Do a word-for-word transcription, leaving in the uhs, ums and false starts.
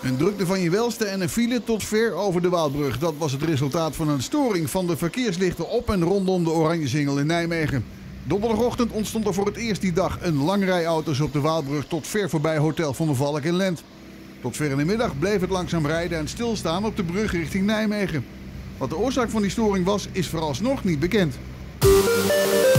Een drukte van je welste en een file tot ver over de Waalbrug. Dat was het resultaat van een storing van de verkeerslichten op en rondom de Oranjezingel in Nijmegen. Donderdagochtend ontstond er voor het eerst die dag een lange rij auto's op de Waalbrug tot ver voorbij Hotel Van der Valk in Lent. Tot ver in de middag bleef het langzaam rijden en stilstaan op de brug richting Nijmegen. Wat de oorzaak van die storing was, is vooralsnog niet bekend.